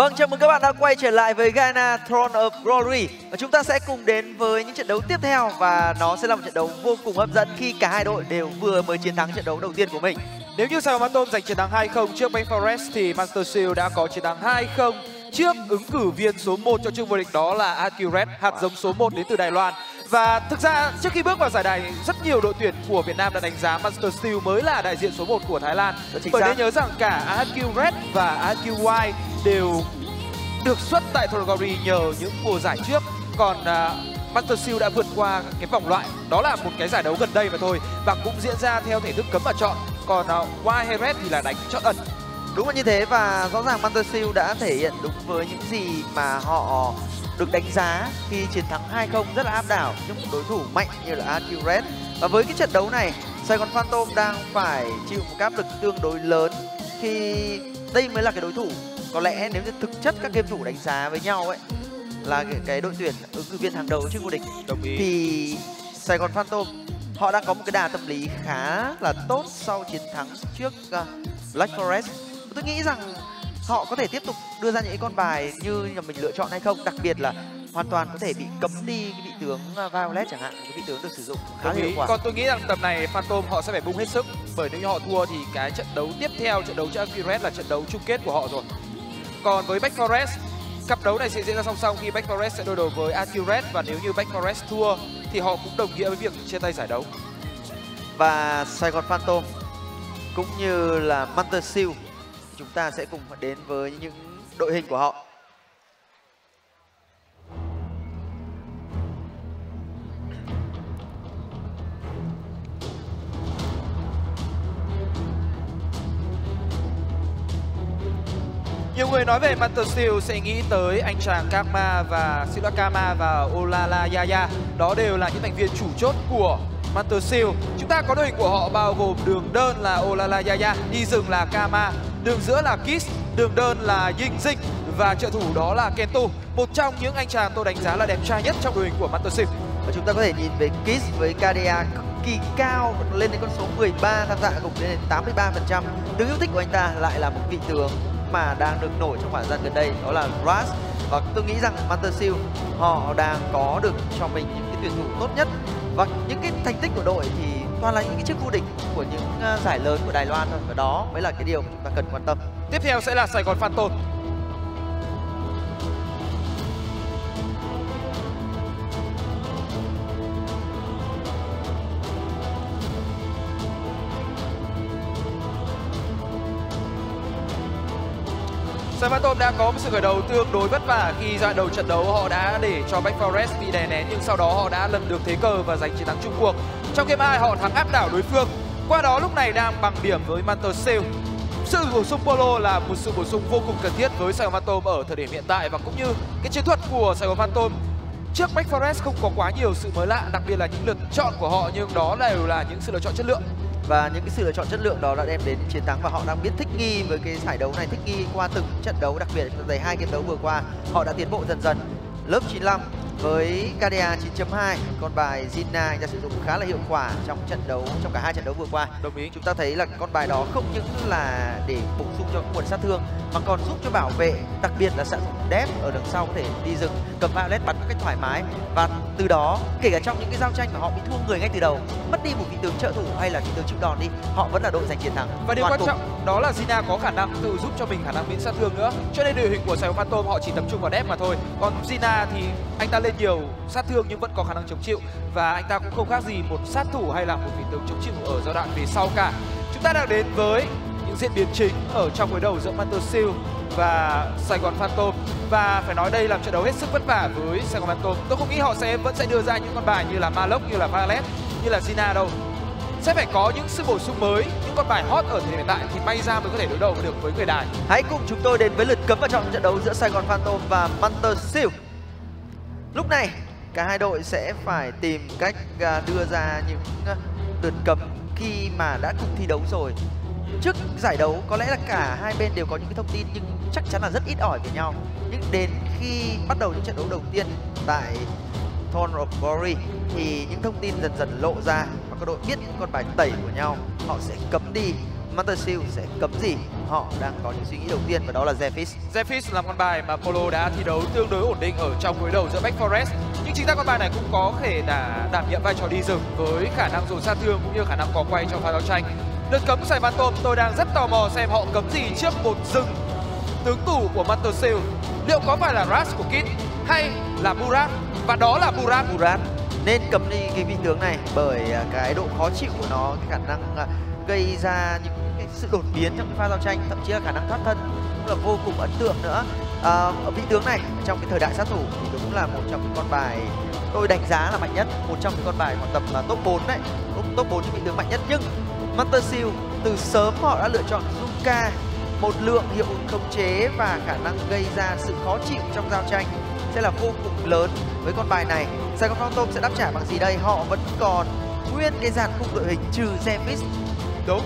Vâng, chào mừng các bạn đã quay trở lại với Garena Throne of Glory. Và chúng ta sẽ cùng đến với những trận đấu tiếp theo và nó sẽ là một trận đấu vô cùng hấp dẫn khi cả hai đội đều vừa mới chiến thắng trận đấu đầu tiên của mình. Nếu như Sài Gòn Phantom giành chiến thắng 2-0 trước Black Forest thì Master Seal đã có chiến thắng 2-0 trước ứng cử viên số 1 cho chức vô địch, đó là Accurate, hạt giống số 1 đến từ Đài Loan. Và thực ra trước khi bước vào giải này, rất nhiều đội tuyển của Việt Nam đã đánh giá Master Seal mới là đại diện số 1 của Thái Lan. Bởi nên nhớ rằng cả Accurate và AQY đều được xuất tại Throne of Glory nhờ những mùa giải trước. Còn Master Seal đã vượt qua cái vòng loại, đó là một cái giải đấu gần đây mà thôi, và cũng diễn ra theo thể thức cấm và chọn. Còn Y hay Red thì là đánh chọn ẩn. Đúng là như thế, và rõ ràng Master Seal đã thể hiện đúng với những gì mà họ được đánh giá khi chiến thắng 2-0 rất là áp đảo trước một đối thủ mạnh như là Accurate. Và với cái trận đấu này, Sài Gòn Phantom đang phải chịu một áp lực tương đối lớn khi đây mới là cái đối thủ có lẽ nếu như thực chất các game thủ đánh giá với nhau ấy là cái đội tuyển ứng cử viên hàng đầu trước vô địch. Đồng ý. Thì Sài Gòn Phantom họ đang có một cái đà tâm lý khá là tốt sau chiến thắng trước Black Forest. Tôi nghĩ rằng họ có thể tiếp tục đưa ra những con bài như là mình lựa chọn hay không, đặc biệt là hoàn toàn có thể bị cấm đi cái vị tướng Violet chẳng hạn, cái vị tướng được sử dụng khá hiệu quả. Còn tôi nghĩ rằng tầm này Phantom họ sẽ phải bung hết sức, bởi nếu như họ thua thì cái trận đấu tiếp theo, trận đấu trước Accurate là trận đấu chung kết của họ rồi. Còn với Black Forest, cặp đấu này sẽ diễn ra song song khi Black Forest sẽ đối đầu với Accurate, và nếu như Black Forest thua thì họ cũng đồng nghĩa với việc chia tay giải đấu. Và Sài Gòn Phantom cũng như là Master Seal, chúng ta sẽ cùng đến với những đội hình của họ. Nhiều người nói về Master Seal sẽ nghĩ tới anh chàng Karma và Silakama và Olala Yaya. Đó đều là những thành viên chủ chốt của Master Seal. Chúng ta có đội hình của họ bao gồm đường đơn là Olala Yaya, đi rừng là Kama, đường giữa là Kiss, đường đơn là Ying Jing và trợ thủ đó là Kento. Một trong những anh chàng tôi đánh giá là đẹp trai nhất trong đội hình của Master Seal. Và chúng ta có thể nhìn về Kiss với KDA cực kỳ cao, lên đến con số 13, tham gia cùng đến 83%. Tướng yêu thích của anh ta lại là một vị tướng mà đang được nổi trong khoảng thời gian gần đây, đó là Ras. Và tôi nghĩ rằng Master Seal họ đang có được cho mình những cái tuyển thủ tốt nhất, và những cái thành tích của đội thì toàn là những cái chức vô địch của những giải lớn của Đài Loan thôi, và đó mới là cái điều chúng ta cần quan tâm. Tiếp theo sẽ là Sài Gòn Phantom. Sài Gòn Phantom đã có một sự khởi đầu tương đối vất vả khi ra đầu trận đấu họ đã để cho Black Forest bị đè nén, nhưng sau đó họ đã lần được thế cờ và giành chiến thắng chung cuộc. Trong game 2 họ thắng áp đảo đối phương. Qua đó lúc này đang bằng điểm với Master Seal. Sự bổ sung Polo là một sự bổ sung vô cùng cần thiết với Sài Gòn Phantom ở thời điểm hiện tại, và cũng như cái chiến thuật của Sài Gòn Phantom trước Black Forest không có quá nhiều sự mới lạ, đặc biệt là những lượt chọn của họ, nhưng đó đều là những sự lựa chọn chất lượng. Và những cái sự lựa chọn chất lượng đó đã đem đến chiến thắng, và họ đang biết thích nghi với cái giải đấu này, thích nghi qua từng trận đấu, đặc biệt là hai game đấu vừa qua họ đã tiến bộ dần dần. Lớp 95 với KDA 9.2, con bài Zina anh ta sử dụng khá là hiệu quả trong trận đấu, trong cả hai trận đấu vừa qua. Đồng ý. Chúng ta thấy là con bài đó không những là để bổ sung cho nguồn sát thương mà còn giúp cho bảo vệ, đặc biệt là sử dụng depth ở đằng sau có thể đi rừng cầm Violet bắn một cách thoải mái, và từ đó kể cả trong những cái giao tranh mà họ bị thua người ngay từ đầu, mất đi một vị tướng trợ thủ hay là vị tướng chịu đòn đi, họ vẫn là đội giành chiến thắng. Và điều quan trọng đó là Zina có khả năng tự giúp cho mình khả năng miễn sát thương nữa, cho nên đội hình của Sài Gòn Phantom họ chỉ tập trung vào depth mà thôi. Còn Zina thì anh ta lên nhiều sát thương nhưng vẫn có khả năng chống chịu, và anh ta cũng không khác gì một sát thủ hay là một vị tướng chống chịu ở giai đoạn về sau cả. Chúng ta đang đến với những diễn biến chính ở trong đối đầu giữa Master Seal và Sài Gòn Phantom, và phải nói đây là trận đấu hết sức vất vả với Sài Gòn Phantom. Tôi không nghĩ họ vẫn sẽ đưa ra những con bài như là Malok, như là Violet, như là Zina đâu. Sẽ phải có những sự bổ sung mới, những con bài hot ở thời điểm hiện tại thì may ra mới có thể đối đầu được với người Đài. Hãy cùng chúng tôi đến với lượt cấm và chọn trận đấu giữa Sài Gòn Phantom và Master Seal. Lúc này cả hai đội sẽ phải tìm cách đưa ra những lượt cấm khi mà đã cùng thi đấu rồi. Trước giải đấu có lẽ là cả hai bên đều có những cái thông tin nhưng chắc chắn là rất ít ỏi về nhau. Nhưng đến khi bắt đầu những trận đấu đầu tiên tại Throne of Glory thì những thông tin dần dần lộ ra, và các đội biết những con bài tẩy của nhau, họ sẽ cấm đi Mantersil sẽ cấm gì? Họ đang có những suy nghĩ đầu tiên và đó là Zephys. Zephys là con bài mà Polo đã thi đấu tương đối ổn định ở trong đối đầu giữa Black Forest. Nhưng chính ra con bài này cũng có thể đảm nhiệm vai trò đi rừng với khả năng dồn sát thương cũng như khả năng có quay trong pha giao tranh. Lượt cấm Sài Phantom, tôi đang rất tò mò xem họ cấm gì trước một rừng tướng tù của Mantersil. Liệu có phải là Ras của Kit hay là Murat? Và đó là Murat. Nên cấm đi cái vị tướng này bởi cái độ khó chịu của nó, cái khả năng gây ra những cái sự đột biến trong cái pha giao tranh, thậm chí là khả năng thoát thân cũng là vô cùng ấn tượng nữa. Ở vị tướng này trong cái thời đại sát thủ thì đúng là một trong những con bài tôi đánh giá là mạnh nhất, một trong những con bài khoảng tầm top 4 đấy, top 4 những vị tướng mạnh nhất. Nhưng Mantersil từ sớm họ đã lựa chọn Zuka, một lượng hiệu ứng khống chế và khả năng gây ra sự khó chịu trong giao tranh sẽ là vô cùng lớn với con bài này. Sài Gòn Phantom sẽ đáp trả bằng gì đây? Họ vẫn còn nguyên cái dàn khung đội hình trừ Zephys. Đúng.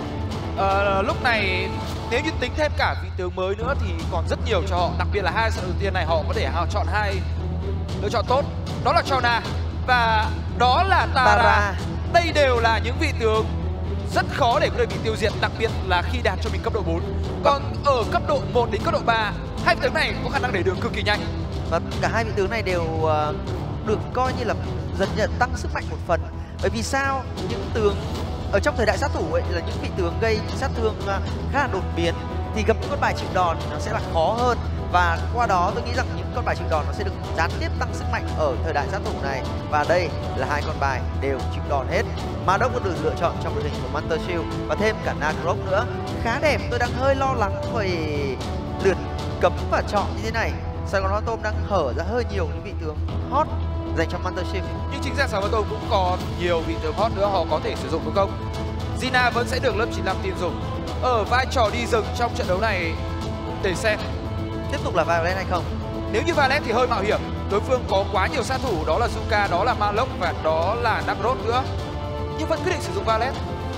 Lúc này nếu như tính thêm cả vị tướng mới nữa thì còn rất nhiều cho họ. Đặc biệt là hai sự đầu tiên này họ có thể chọn hai lựa chọn tốt. Đó là Chona và đó là Tara. Đây đều là những vị tướng rất khó để có thể bị tiêu diệt, đặc biệt là khi đạt cho mình cấp độ 4. Còn ở cấp độ 1 đến cấp độ 3, hai vị tướng này có khả năng đẩy đường cực kỳ nhanh. Và cả hai vị tướng này đều được coi như là dần dần tăng sức mạnh một phần. Bởi vì sao? Những tướng ở trong thời đại sát thủ ấy là những vị tướng gây sát thương khá là đột biến, thì gặp những con bài chịu đòn nó sẽ là khó hơn. Và qua đó tôi nghĩ rằng những con bài chịu đòn nó sẽ được gián tiếp tăng sức mạnh ở thời đại sát thủ này. Và đây là hai con bài đều chịu đòn hết. Madoc cũng được lựa chọn trong đội hình của Mantersil và thêm cả Nagrok nữa. Khá đẹp, tôi đang hơi lo lắng về lượt cấm và chọn như thế này. Sài Gòn Phantom đang hở ra hơi nhiều những vị tướng hot dành cho Mantersil. Nhưng chính ra Sài Gòn Phantom cũng còn nhiều vị tướng hot nữa họ có thể sử dụng đúng không? Zina vẫn sẽ được lớp 95 team dùng ở vai trò đi rừng trong trận đấu này để xem tiếp tục là Violet hay không. Nếu như Violet thì hơi mạo hiểm, đối phương có quá nhiều sát thủ, đó là Zuka, đó là Malok và đó là Nagrod nữa, nhưng vẫn quyết định sử dụng Violet.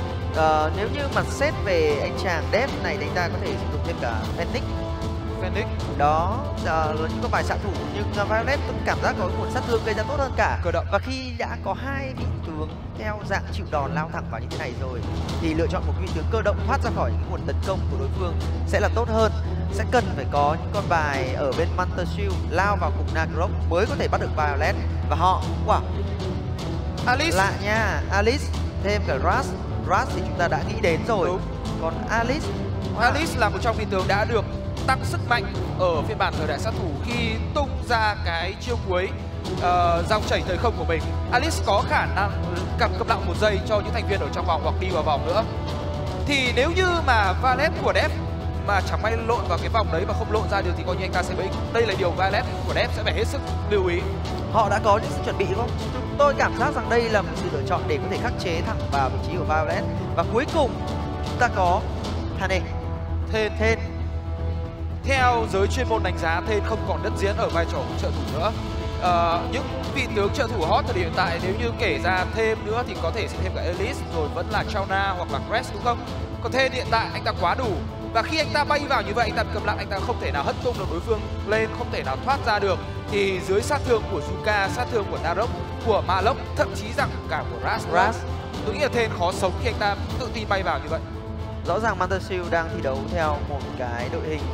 Nếu như mà xét về anh chàng Dev này thì anh ta có thể sử dụng thêm cả Phoenix. Đó là những con bài xạ thủ, nhưng Violet tôi cảm giác có nguồn sát thương gây ra tốt hơn cả. Và khi đã có hai vị tướng theo dạng chịu đòn lao thẳng vào như thế này rồi thì lựa chọn một vị tướng cơ động thoát ra khỏi những nguồn tấn công của đối phương sẽ là tốt hơn. Sẽ cần phải có những con bài ở bên Mantersil lao vào cùng Nagrok mới có thể bắt được Violet. Và họ Alice lạ nha, Alice thêm cả Ras thì chúng ta đã nghĩ đến rồi. Đúng. Còn Alice là một trong vị tướng đã được tăng sức mạnh ở phiên bản thời đại sát thủ khi tung ra cái chiêu cuối dòng chảy thời không của mình. Alice có khả năng cầm lặng một giây cho những thành viên ở trong vòng hoặc đi vào vòng nữa. Thì nếu như mà Violet của Dev mà chẳng may lộn vào cái vòng đấy mà không lộn ra được thì coi như anh ta sẽ bị. Đây là điều Violet của Dev sẽ phải hết sức lưu ý. Họ đã có những sự chuẩn bị không? Tôi cảm giác rằng đây là một sự lựa chọn để có thể khắc chế thẳng vào vị trí của Violet. Và cuối cùng chúng ta có Thane. Thên. Theo giới chuyên môn đánh giá, Thên không còn đất diễn ở vai trò trợ thủ nữa. Những vị tướng trợ thủ hot thời điểm hiện tại nếu như kể ra thêm nữa thì có thể sẽ thêm cả Elise, rồi vẫn là Chona hoặc là Crest đúng không? Còn Thên hiện tại anh ta quá đủ. Và khi anh ta bay vào như vậy, anh ta cầm lặng, anh ta không thể nào hất tung được đối phương lên, không thể nào thoát ra được. Thì dưới sát thương của Zuka, sát thương của Narok, của Malok, thậm chí rằng cả của Ras, tôi nghĩ là Thên khó sống khi anh ta tự tin bay vào như vậy. Rõ ràng Mantersil đang thi đấu theo một cái đội hình,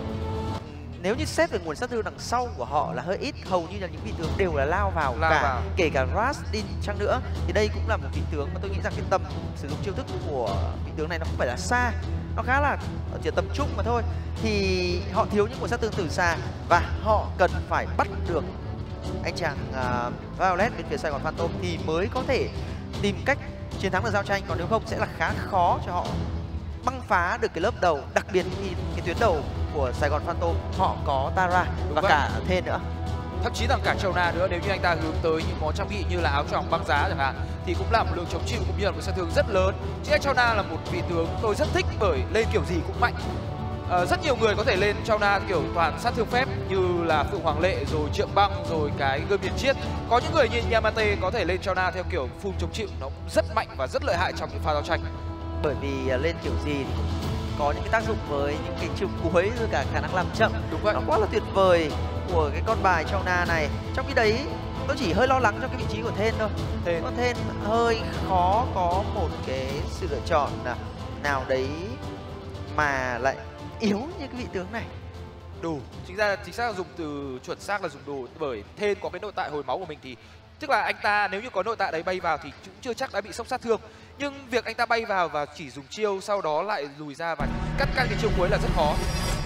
nếu như xét về nguồn sát thương đằng sau của họ là hơi ít, hầu như là những vị tướng đều là lao vào. Kể cả Ras đi chăng nữa thì đây cũng là một vị tướng mà tôi nghĩ rằng cái tầm sử dụng chiêu thức của vị tướng này nó không phải là xa, nó khá là chỉ tầm trung mà thôi. Thì họ thiếu những nguồn sát thương từ xa và họ cần phải bắt được anh chàng Violet bên phía Sài Gòn Phantom thì mới có thể tìm cách chiến thắng được giao tranh, còn nếu không sẽ là khá khó cho họ băng phá được cái lớp đầu, đặc biệt khi cái tuyến đầu của Sài Gòn Phantom họ có Tara và cả Thên nữa, thậm chí là cả Chona nữa. Nếu như anh ta hướng tới những món trang bị như là áo choàng băng giá chẳng hạn thì cũng là một lượng chống chịu cũng như là một sát thương rất lớn. Chứ Chona là một vị tướng tôi rất thích bởi lên kiểu gì cũng mạnh. Rất nhiều người có thể lên Chona kiểu toàn sát thương phép như là Phượng Hoàng Lệ rồi Trượng Băng rồi cái gươm miền chiết. Có những người như Yamate có thể lên Chona theo kiểu full chống chịu, nó cũng rất mạnh và rất lợi hại trong những pha giao tranh. Bởi vì lên kiểu gì thì cũng có những cái tác dụng với những cái chiêu cuối rồi cả khả năng làm chậm. Đúng vậy. Nó quá là tuyệt vời của cái con bài Chona này. Trong khi đấy tôi chỉ hơi lo lắng cho cái vị trí của Thên thôi. Con Thên hơi khó có một cái sự lựa chọn nào đấy mà lại yếu như cái vị tướng này? Đủ, chính xác là dùng từ chuẩn xác là dùng đủ, bởi Thên có cái nội tại hồi máu của mình thì tức là anh ta nếu như có nội tại đấy bay vào thì cũng chưa chắc đã bị sốc sát thương, nhưng việc anh ta bay vào và chỉ dùng chiêu sau đó lại lùi ra và cắt căn cái chiêu cuối là rất khó.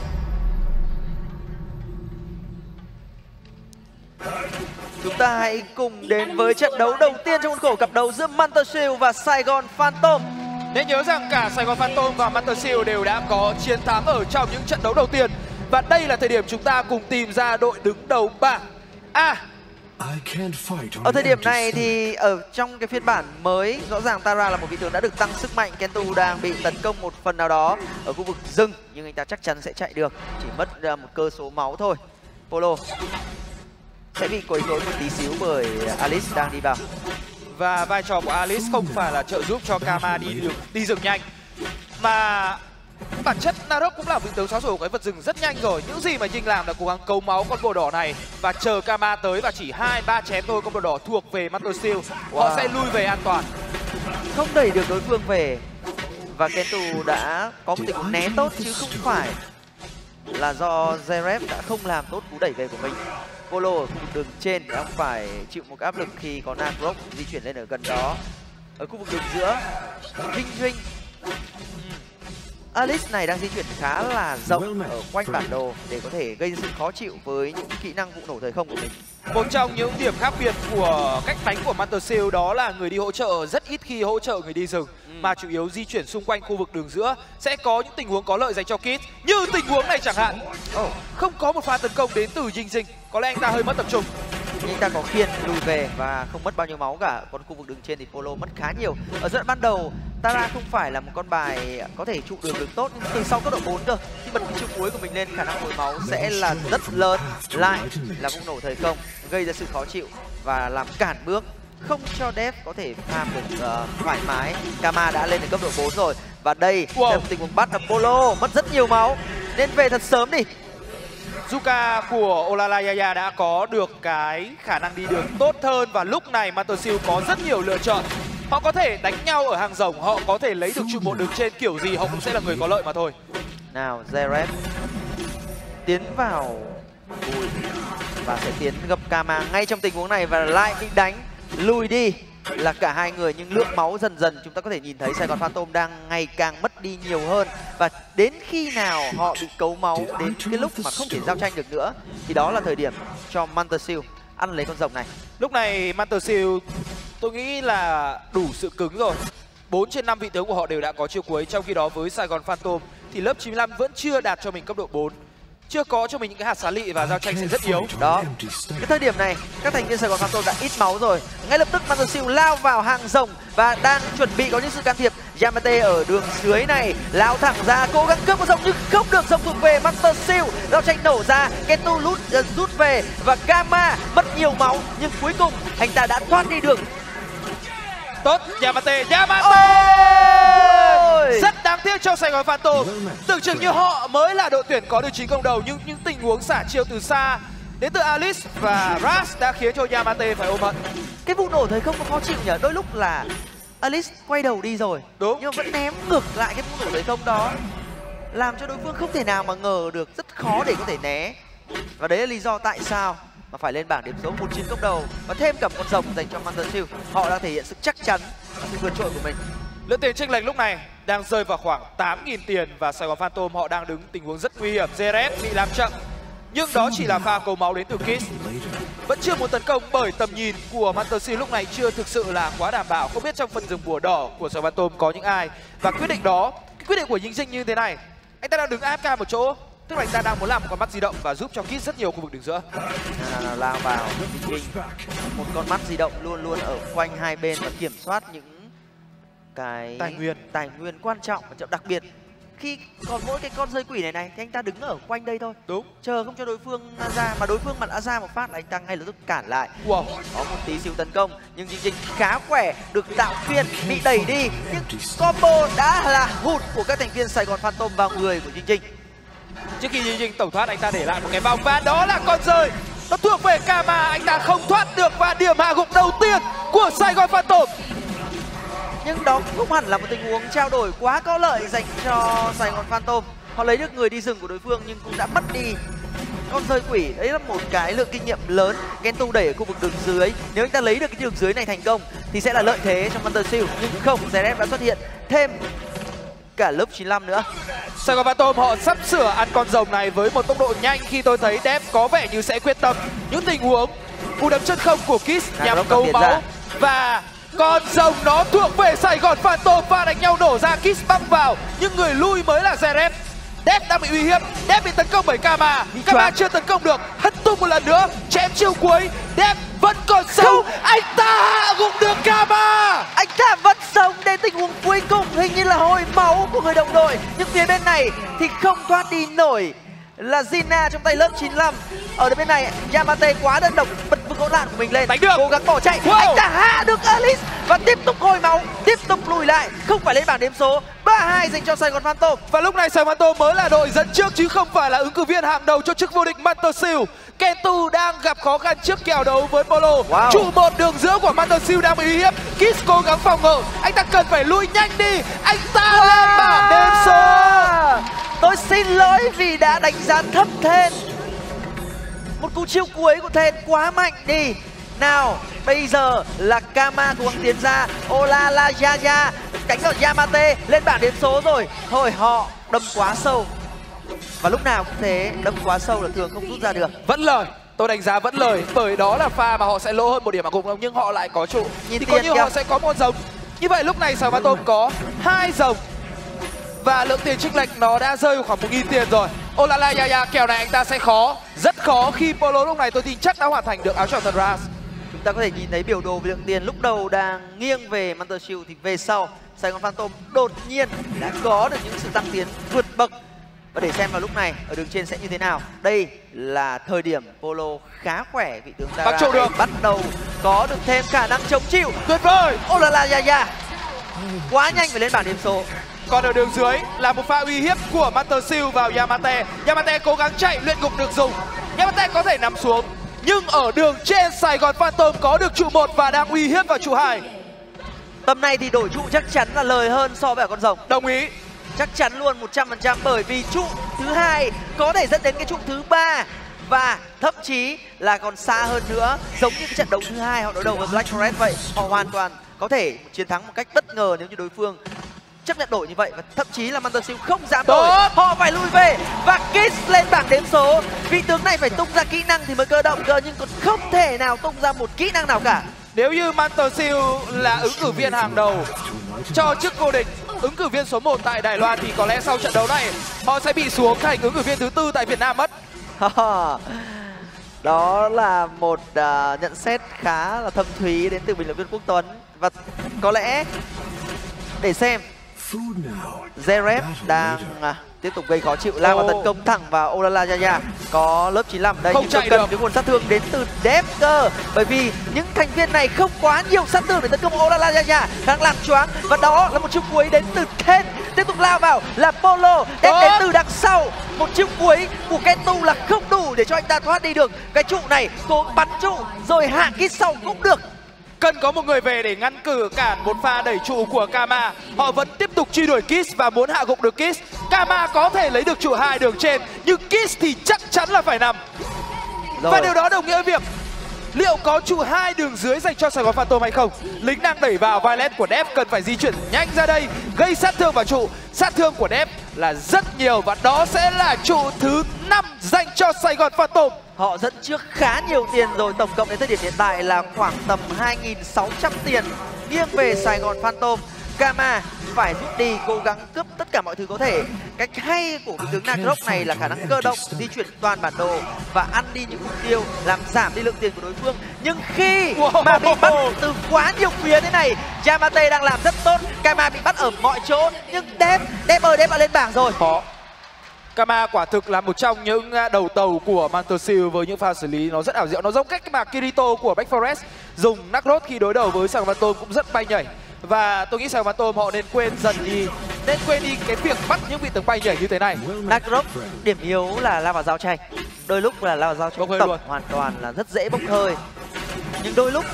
Chúng ta hãy cùng đến với trận đấu đầu tiên trong khuôn khổ cặp đấu giữa Mantersill và Saigon Phantom. Nên nhớ rằng cả Saigon Phantom và Mantersill đều đã có chiến thắng ở trong những trận đấu đầu tiên. Và đây là thời điểm chúng ta cùng tìm ra đội đứng đầu bảng A. Ở thời điểm này thì ở trong cái phiên bản mới, rõ ràng Tara là một vị tướng đã được tăng sức mạnh. Kentu đang bị tấn công một phần nào đó ở khu vực rừng, nhưng anh ta chắc chắn sẽ chạy được, chỉ mất một cơ số máu thôi. Polo sẽ bị quấy rối một tí xíu bởi Alice đang đi vào. Và vai trò của Alice không phải là trợ giúp cho Kama đi rừng nhanh, mà bản chất Narok cũng là vị tướng xóa sổ cái vật rừng rất nhanh rồi. Những gì mà Jing làm là cố gắng cấu máu con bồ đỏ này và chờ Kama tới, và chỉ 2-3 chém thôi con bồ đỏ thuộc về Mantersill. Họ sẽ lui về an toàn, không đẩy được đối phương về. Và Kentu đã có một tình huống né tốt chứ không phải là do Zeref đã không làm tốt cú đẩy về của mình. Polo ở khu vực đường trên đang phải chịu một áp lực khi có Narok di chuyển lên ở gần đó. Ở khu vực đường giữa, Jing Alice này đang di chuyển khá là rộng ở quanh bản đồ để có thể gây sự khó chịu với những kỹ năng vụ nổ thời không của mình. Một trong những điểm khác biệt của cách đánh của Mantersill đó là người đi hỗ trợ rất ít khi hỗ trợ người đi rừng, mà chủ yếu di chuyển xung quanh khu vực đường giữa. Sẽ có những tình huống có lợi dành cho Kit, như tình huống này chẳng hạn. Không có một pha tấn công đến từ Jing, có lẽ anh ta hơi mất tập trung. Nhưng anh ta có khiên lùi về và không mất bao nhiêu máu cả. Còn khu vực đường trên thì Polo mất khá nhiều. Ở giai đoạn ban đầu, Tara không phải là một con bài có thể trụ đường tốt, nhưng từ sau cấp độ 4 cơ, khi bật chiêu cuối của mình lên, khả năng hồi máu sẽ là rất lớn. Lại là vụ nổ thời không, gây ra sự khó chịu và làm cản bước, không cho Dev có thể farm được thoải mái. Kama đã lên đến cấp độ 4 rồi. Và đây là một tình huống bắt là Polo mất rất nhiều máu, nên về thật sớm đi. Zuka của Olalaya đã có được cái khả năng đi đường tốt hơn, và lúc này Mantersill có rất nhiều lựa chọn. Họ có thể đánh nhau ở hàng rồng, họ có thể lấy được trụ một đường trên, kiểu gì họ cũng sẽ là người có lợi mà thôi. Nào, Zeref tiến vào bùi và sẽ tiến gặp Kama ngay trong tình huống này và lại bị đánh lùi đi là cả hai người, nhưng lượng máu dần dần chúng ta có thể nhìn thấy Saigon Phantom đang ngày càng mất đi nhiều hơn, và đến khi nào họ bị cấu máu, đến cái lúc mà không thể giao tranh được nữa thì đó là thời điểm cho Mantersill ăn lấy con rồng này. Lúc này Mantersill tôi nghĩ là đủ sự cứng rồi. 4 trên 5 vị tướng của họ đều đã có chiêu cuối, trong khi đó với Saigon Phantom thì lớp 95 vẫn chưa đạt cho mình cấp độ 4. Chưa có cho mình những cái hạt xá lị và giao tranh sẽ rất yếu. Đó, cái thời điểm này các thành viên Saigon Phantom đã ít máu rồi. Ngay lập tức Mantersill lao vào hàng rồng và đang chuẩn bị có những sự can thiệp. Yamate ở đường dưới này lao thẳng ra, cố gắng cướp con rồng nhưng không được, rồng thuộc về Mantersill. Giao tranh nổ ra, Kentu rút về và Kama mất nhiều máu, nhưng cuối cùng anh ta đã thoát đi được. Tốt, Yamate! Rất đáng tiếc cho Saigon Phantom. Tưởng chừng như họ mới là đội tuyển có được 9 công đầu, nhưng những tình huống xả chiêu từ xa đến từ Alice và Ras đã khiến cho Yamate phải ôm hận. Cái vụ nổ thời không có khó chịu nhỉ? Đôi lúc là Alice quay đầu đi rồi, đúng, nhưng vẫn ném ngược lại cái vụ nổ thời không đó, làm cho đối phương không thể nào mà ngờ được, rất khó để có thể né. Và đấy là lý do tại sao mà phải lên bảng điểm số 19 công đầu và thêm cả một con rồng dành cho Mantersill. Họ đang thể hiện sự chắc chắn và sự vượt trội của mình. Lượng tiền chênh lệch lúc này đang rơi vào khoảng 8.000 tiền và Saigon Phantom họ đang đứng tình huống rất nguy hiểm. Zeref bị làm chậm, nhưng đó chỉ là pha cầu máu đến từ Kiss. Vẫn chưa muốn tấn công bởi tầm nhìn của Mantersill lúc này chưa thực sự là quá đảm bảo. Không biết trong phần rừng bùa đỏ của Saigon Phantom có những ai, và quyết định đó, cái quyết định của Ying Jing như thế này, anh ta đang đứng AFK một chỗ, tức là anh ta đang muốn làm một con mắt di động và giúp cho Kiss rất nhiều khu vực đường giữa. Lao vào Ying, một con mắt di động luôn luôn ở quanh hai bên và kiểm soát những cái tài nguyên quan trọng, và đặc biệt khi còn mỗi cái con rơi quỷ này thì anh ta đứng ở quanh đây thôi, đúng, chờ không cho đối phương ra, mà đối phương mà đã ra một phát là anh ta ngay lập tức cản lại. Có một tí xíu tấn công nhưng Jing khá khỏe, được tạo phiên, bị đẩy đi, nhưng combo đã là hụt của các thành viên Saigon Phantom vào người của Jing. Trước khi Jing tổng thoát, anh ta để lại một cái vòng và đó là con rơi nó thuộc về Kama, anh ta không thoát được và điểm hạ gục đầu tiên của Saigon Phantom. Nhưng đó cũng không hẳn là một tình huống trao đổi quá có lợi dành cho Sài Gòn Phantom. Họ lấy được người đi rừng của đối phương nhưng cũng đã mất đi con rơi quỷ. Đấy là một cái lượng kinh nghiệm lớn. Kentu đẩy ở khu vực đường dưới, nếu anh ta lấy được cái đường dưới này thành công thì sẽ là lợi thế cho Manta Shield. Nhưng không, Zeref đã xuất hiện thêm cả lớp 95 nữa. Sài Gòn Phantom họ sắp sửa ăn con rồng này với một tốc độ nhanh khi tôi thấy Dev có vẻ như sẽ quyết tâm. Những tình huống cú đấm chân không của Kiss nhằm câu máu và con rồng nó thuộc về Sài Gòn Phantom và đánh nhau nổ ra. Kiss băng vào nhưng người lui mới là Zeref. Dev đang bị uy hiếp, Dev bị tấn công bởi Kama. Kama chưa tấn công được, hất tung một lần nữa, chém chiêu cuối. Dev vẫn còn sống, anh ta hạ gục được Kama. Anh ta vẫn sống đến tình huống cuối cùng, hình như là hồi máu của người đồng đội. Nhưng phía bên này thì không thoát đi nổi là Zina trong tay lớp 95. Ở bên này Yamate quá đơn độc, bật vực hỗn loạn của mình lên, đánh được, cố gắng bỏ chạy. Anh ta hạ được Alice và tiếp tục hồi máu, tiếp tục lùi lại, không phải lên bảng đếm số. 3-2 dành cho Sài Gòn Phantom. Và lúc này Sài Gòn Phantom mới là đội dẫn trước chứ không phải là ứng cử viên hàng đầu cho chức vô địch Manta Shield. Kentu đang gặp khó khăn trước kèo đấu với Polo. Trụ một đường giữa của Manta Shield đang bị uy hiếp. Kiss cố gắng phòng ngự, anh ta cần phải lui nhanh đi. Anh ta lên bảng đếm số. Tôi xin lỗi vì đã đánh giá thấp Thên. Một cú chiêu cuối của Thên quá mạnh đi. Nào, bây giờ là Kama cố gắng tiến ra. Olala Yaya đánh vào Yamate, lên bảng đếm số rồi. Thôi họ đâm quá sâu. Và lúc nào cũng thế, đâm quá sâu là thường không rút ra được. Vẫn lời, tôi đánh giá vẫn lời. Bởi đó là pha mà họ sẽ lỗ hơn một điểm ở cùng, nhưng họ lại có trụ. Thì coi như họ sẽ có một rồng. Như vậy lúc này Sài Gòn Phantom có 2 rồng. Và lượng tiền chênh lệch nó đã rơi khoảng 1.000 tiền rồi. Olala Yaya kèo này anh ta sẽ khó, rất khó khi Polo lúc này tôi tin chắc đã hoàn thành được áo choàng thần Ras. Chúng ta có thể nhìn thấy biểu đồ về lượng tiền lúc đầu đang nghiêng về Manta Shield thì về sau Sài Gòn Phantom đột nhiên đã có được những sự tăng tiến vượt bậc. Và để xem vào lúc này ở đường trên sẽ như thế nào. Đây là thời điểm Polo khá khỏe, vị tướng Dara bắt đầu có được thêm khả năng chống chịu. Tuyệt vời. Olala Yaya quá nhanh phải lên bảng điểm số. Còn ở đường dưới là một pha uy hiếp của Manta Shield vào Yamate. Yamate cố gắng chạy, luyện ngục được dùng. Yamate có thể nằm xuống. Nhưng ở đường trên Sài Gòn Phantom có được trụ 1 và đang uy hiếp vào trụ 2. Tầm này thì đổi trụ chắc chắn là lời hơn so với con rồng. Đồng ý. Chắc chắn luôn 100% bởi vì trụ thứ 2 có thể dẫn đến cái trụ thứ 3 và thậm chí là còn xa hơn nữa. Giống như cái trận đấu thứ 2 họ đối đầu với Black Forest vậy. Họ hoàn toàn có thể chiến thắng một cách bất ngờ nếu như đối phương chấp nhận đổi như vậy, và thậm chí là Manta Shield không dám đổi. Họ phải lùi về và Kiss lên bảng đếm số. Vị tướng này phải tung ra kỹ năng thì mới cơ động cơ, nhưng còn không thể nào tung ra một kỹ năng nào cả. Nếu như Manta Shield là ứng cử viên hàng đầu cho chức vô địch, ứng cử viên số 1 tại Đài Loan, thì có lẽ sau trận đấu này họ sẽ bị xuống thành ứng cử viên thứ 4 tại Việt Nam mất. Đó là một nhận xét khá là thâm thúy đến từ bình luận viên Quốc Tuấn. Và có lẽ để xem Zeref đang tiếp tục gây khó chịu, lao vào tấn công thẳng vào Olala Yaya. Có lớp 95 đây, nhưng cần cái nguồn sát thương đến từ Dev cơ, bởi vì những thành viên này không quá nhiều sát thương để tấn công Olala Yaya, đang làm choáng. Và đó là một chiêu cuối đến từ Ken, tiếp tục lao vào là Polo. Dev đến từ đằng sau, một chiêu cuối của Kentu là không đủ để cho anh ta thoát đi được cái trụ này. Cố bắn trụ rồi hạ Kiss sau cũng được. Cần có một người về để ngăn cản một pha đẩy trụ của Kama. Họ vẫn tiếp tục truy đuổi Kiss và muốn hạ gục được Kiss. Kama có thể lấy được trụ 2 đường trên, nhưng Kiss thì chắc chắn là phải nằm. Và điều đó đồng nghĩa với việc liệu có trụ 2 đường dưới dành cho Sài Gòn Phantom hay không. Lính đang đẩy vào, Violet của Dev cần phải di chuyển nhanh ra đây, gây sát thương vào trụ. Sát thương của Dev là rất nhiều và đó sẽ là trụ thứ 5 dành cho Sài Gòn Phantom. Họ dẫn trước khá nhiều tiền rồi, tổng cộng đến thời điểm hiện tại là khoảng tầm 2.600 tiền nghiêng về Sài Gòn Phantom. Kama phải rút đi, cố gắng cướp tất cả mọi thứ có thể. Cách hay của vị tướng Nagrok này là khả năng cơ động, di chuyển toàn bản đồ và ăn đi những mục tiêu, làm giảm đi lượng tiền của đối phương. Nhưng khi mà bị bắt từ quá nhiều phía thế này, Yamate đang làm rất tốt. Kama bị bắt ở mọi chỗ, nhưng Dev đã lên bảng rồi. Kama quả thực là một trong những đầu tàu của Manta Shield với những pha xử lý nó rất ảo diệu. Nó giống cách mà Kirito của Black Forest dùng Nagrod khi đối đầu với Sài Gòn Phantom cũng rất bay nhảy. Và tôi nghĩ Sài Gòn Phantom họ nên quên đi cái việc bắt những vị tướng bay nhảy như thế này. Nagrod điểm yếu là lao vào giao tranh, đôi lúc là lao vào giao tranh tổng hoàn toàn là rất dễ bốc hơi, nhưng đôi lúc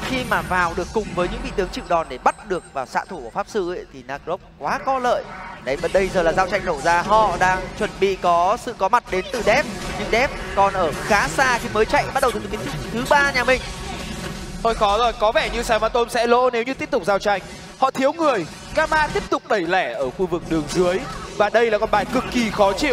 khi mà vào được cùng với những vị tướng chịu đòn để bắt được vào xạ thủ của pháp sư ấy, thì Nagrok quá có lợi. Đấy, bây giờ là giao tranh nổ ra, họ đang chuẩn bị có sự có mặt đến từ Dép, nhưng Dép còn ở khá xa khi mới chạy bắt đầu từ cái thứ 3 nhà mình. Thôi khó rồi, có vẻ như Saigon Phantom sẽ lỗ nếu như tiếp tục giao tranh. Họ thiếu người, Kama tiếp tục đẩy lẻ ở khu vực đường dưới và đây là con bài cực kỳ khó chịu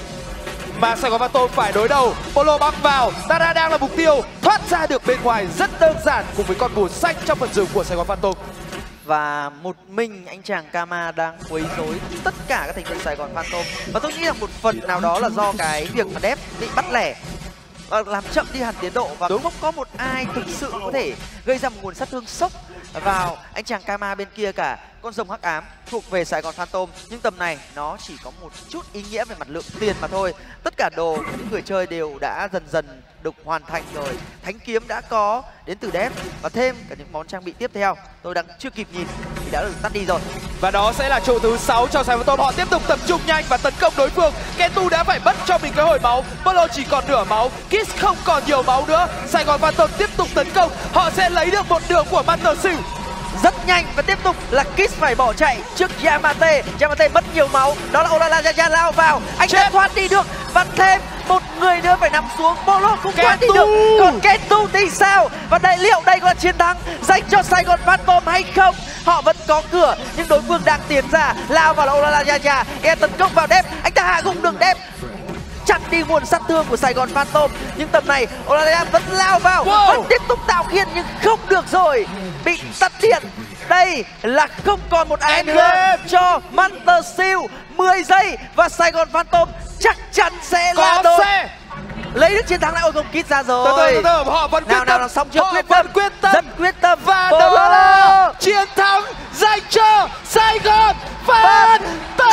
mà Saigon Phantom phải đối đầu. Polo băng vào, Tara đang là mục tiêu, thoát ra được bên ngoài rất đơn giản cùng với con bùa xanh trong phần rừng của Saigon Phantom. Và một mình anh chàng Kama đang quấy rối tất cả các thành viên Saigon Phantom. Và tôi nghĩ là một phần nào đó là do cái việc mà Dép bị bắt lẻ và làm chậm đi hẳn tiến độ và không có một ai thực sự có thể gây ra một nguồn sát thương sốc vào anh chàng Kama bên kia cả. Con rồng hắc ám thuộc về Saigon Phantom, nhưng tầm này nó chỉ có một chút ý nghĩa về mặt lượng tiền mà thôi. Tất cả đồ của những người chơi đều đã dần dần được hoàn thành rồi. Thánh kiếm đã có đến từ Dép và thêm cả những món trang bị tiếp theo tôi đang chưa kịp nhìn thì đã được tắt đi rồi. Và đó sẽ là trụ thứ 6 cho Saigon Phantom. Họ tiếp tục tập trung nhanh và tấn công đối phương. Kentu đã phải mất cho mình cái hồi máu, Polo chỉ còn nửa máu, Kiss không còn nhiều máu nữa. Saigon Phantom tiếp tục tấn công, họ sẽ lấy được một đường của Mantersil. Rất nhanh và tiếp tục là Kiss phải bỏ chạy trước Yamate. Yamate mất nhiều máu, đó là Olalajaja lao vào, anh đã thoát đi được và thêm một người nữa phải nằm xuống. Polo cũng thoát đi được, còn Kentu thì sao? Và liệu đây có là chiến thắng dành cho Saigon Phantom hay không? Họ vẫn có cửa nhưng đối phương đang tiến ra, lao vào là Olalajaja, tấn công vào Dép, anh ta hạ gục được Dép, chặn đi nguồn sát thương của Saigon Phantom. Nhưng tầm này Olalajaja vẫn lao vào, vẫn tiếp tục tạo khiên nhưng không được rồi, bị tắt điện. Đây là không còn một ai nữa cho Mantersil. 10 giây và Saigon Phantom chắc chắn sẽ là đội lấy được chiến thắng lại. Ôi không, Kiss ra rồi. Từ từ, họ vẫn quyết tâm. Nào xong chưa? Họ vẫn quyết tâm. Rất quyết tâm. Và đó là chiến thắng dành cho Saigon Phantom.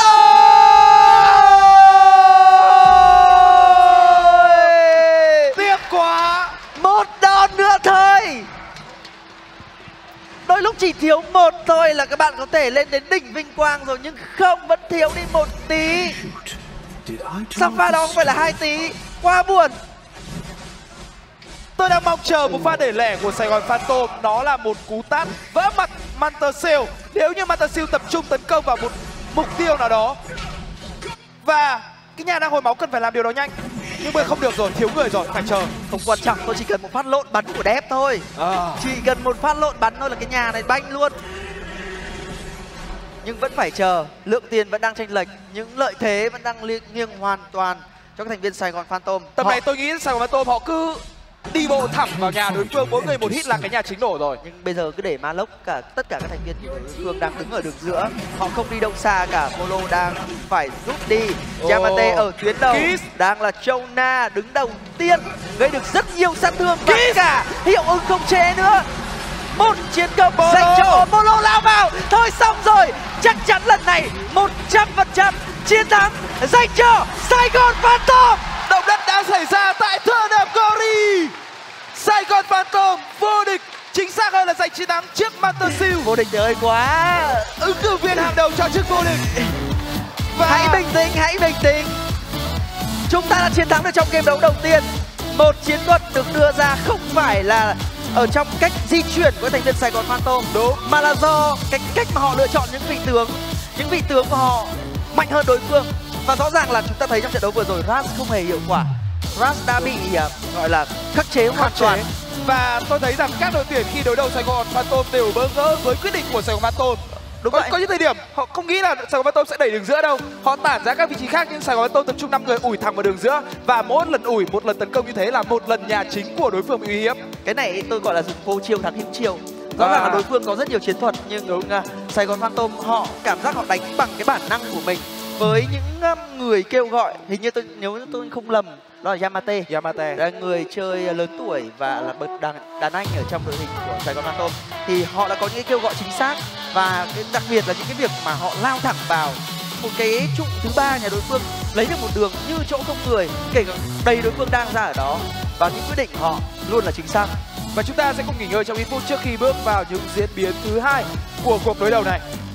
Tiếc quá. Một đòn nữa thôi. Đôi lúc chỉ thiếu một thôi là các bạn có thể lên đến đỉnh vinh quang rồi, nhưng không, vẫn thiếu đi một tí. Sao pha đó không phải là 2 tí? Quá buồn. Tôi đang mong chờ một pha đẩy lẻ của Saigon Phantom. Nó là một cú tát vỡ mặt Mantersil. Nếu như Mantersil tập trung tấn công vào một mục tiêu nào đó và cái nhà đang hồi máu cần phải làm điều đó nhanh, nhưng bây giờ không được rồi, thiếu người rồi, phải chờ. Không quan trọng, tôi chỉ cần một phát lộn bắn của Dép thôi. Chỉ cần một phát lộn bắn thôi là cái nhà này banh luôn. Nhưng vẫn phải chờ, lượng tiền vẫn đang chênh lệch, những lợi thế vẫn đang nghiêng hoàn toàn cho các thành viên Saigon Phantom. Tầm này tôi nghĩ Saigon Phantom họ cứ đi bộ thẳng vào nhà đối phương, mỗi người một hit là cái nhà chính nổ rồi. Nhưng bây giờ cứ để Maloc tất cả các thành viên của đối phương đang đứng ở đường giữa, họ không đi đâu xa cả. Polo đang phải rút đi, Yamate ở tuyến đầu, đang là Chona đứng đầu tiên, gây được rất nhiều sát thương và cả hiệu ứng khống chế nữa. Một chiến công dành cho Polo lao vào, thôi xong rồi, chắc chắn lần này 100% chiến thắng dành cho Saigon Phantom. Động đất đã xảy ra tại Turnip Glory. Saigon Phantom vô địch, chính xác hơn là giành chiến thắng trước Mantersil. Vô địch ơi quá. Ứng cử viên hàng đầu cho chức vô địch. Và hãy bình tĩnh, hãy bình tĩnh. Chúng ta đã chiến thắng được trong game đấu đầu tiên. Một chiến thuật được đưa ra không phải là ở trong cách di chuyển của thành viên Saigon Phantom, đúng, mà là do cái cách mà họ lựa chọn những vị tướng của họ mạnh hơn đối phương. Và rõ ràng là chúng ta thấy trong trận đấu vừa rồi Ras không hề hiệu quả. Ras đã bị gọi là khắc chế hoàn toàn. Và tôi thấy rằng các đội tuyển khi đối đầu Saigon Phantom đều bỡ ngỡ với quyết định của Saigon Phantom. Đúng vậy. Có những thời điểm họ không nghĩ là Saigon Phantom sẽ đẩy đường giữa đâu. Họ tản ra các vị trí khác nhưng Saigon Phantom tập trung 5 người ủi thẳng vào đường giữa. Và mỗi lần ủi, một lần tấn công như thế là một lần nhà chính của đối phương bị uy hiếp. Cái này tôi gọi là dùng phô chiêu thắng hữu chiêu. Rõ ràng là đối phương có rất nhiều chiến thuật nhưng Saigon Phantom họ cảm giác họ đánh bằng cái bản năng của mình. Với những người kêu gọi, hình như nếu tôi không lầm, đó là Yamate. Là người chơi lớn tuổi và là bậc đàn anh ở trong đội hình của Saigon Phantom. Thì họ đã có những cái kêu gọi chính xác. Và đặc biệt là những cái việc mà họ lao thẳng vào một cái trụ thứ 3 nhà đối phương, lấy được một đường như chỗ không người, kể cả đầy đối phương đang ra ở đó. Và những quyết định của họ luôn là chính xác. Và chúng ta sẽ cùng nghỉ ngơi trong ít phút trước khi bước vào những diễn biến thứ hai của cuộc đối đầu này.